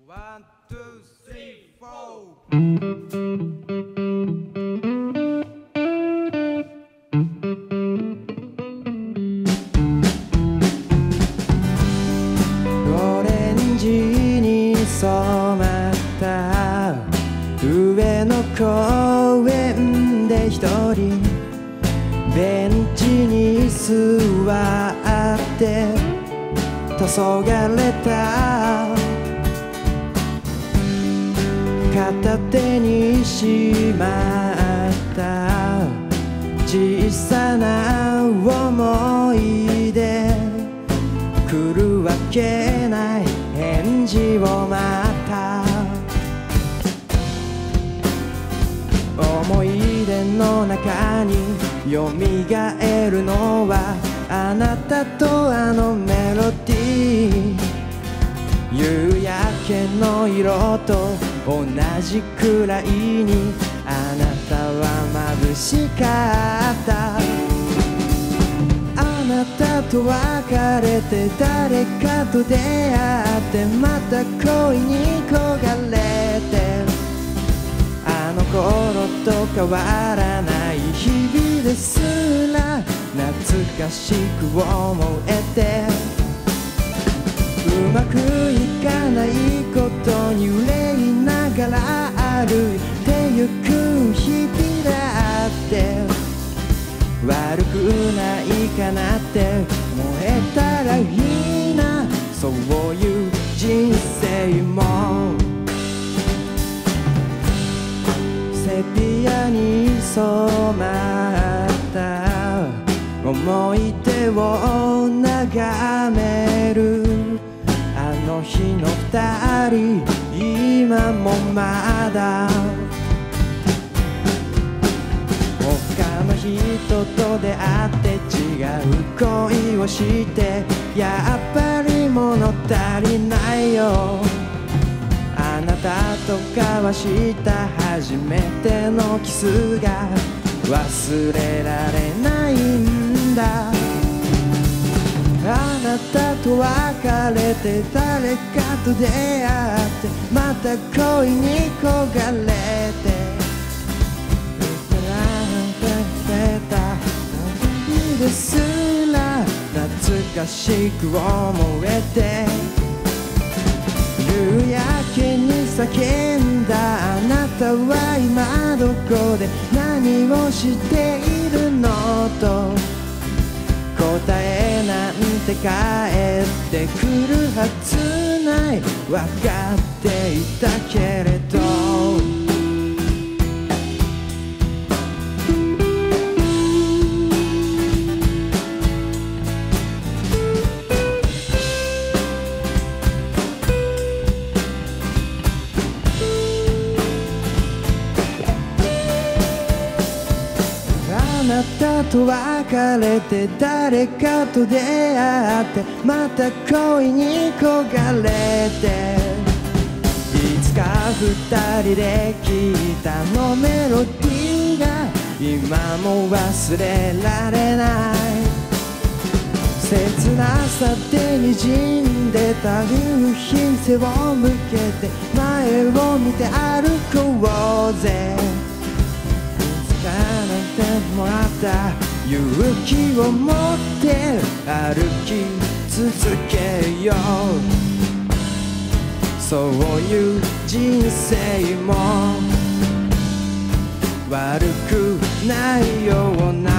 One, two, three, four. オレンジに染まった上野公園で一人ベンチに座って黄昏た片手にしまった小さな思い出来るわけない返事を待った思い出の中によみがえるのはあなたとあのメロディー夕焼けの色と同じくらいにあなたは眩しかったあなたと別れて誰かと出会ってまた恋に焦がれてあの頃と変わらない日々ですら懐かしく思えてうまくいかないことに憂いながら歩いてゆく日々だって悪くないかなって思えたらいいなそういう人生もセピアに染まった思い出を眺めるあの日の二人今もまだ他の人と出会って違う恋をしてやっぱり物足りないよあなたと交わした初めてのキスが忘れられないんだあなたと別れて誰かと出会ってまた恋に焦がれて日ですら懐かしく思えて夕焼けに叫んだあなたは今どこで何をしているのと答えなんて返ってくるはずない分かっていたけれどあなたと別れて誰かと出会ってまた恋に焦がれていつか二人で聴いたのメロディーが今も忘れられない切なさで滲んでた夕日に背を向けて前を見て歩こうぜもらった勇気を持って歩き続けようそういう人生も悪くないような